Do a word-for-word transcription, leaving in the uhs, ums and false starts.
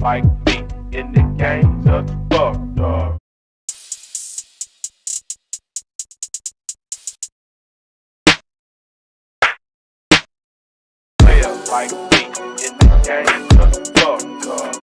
like me in the game, just fucked up. Player like me in the game, just fucked up.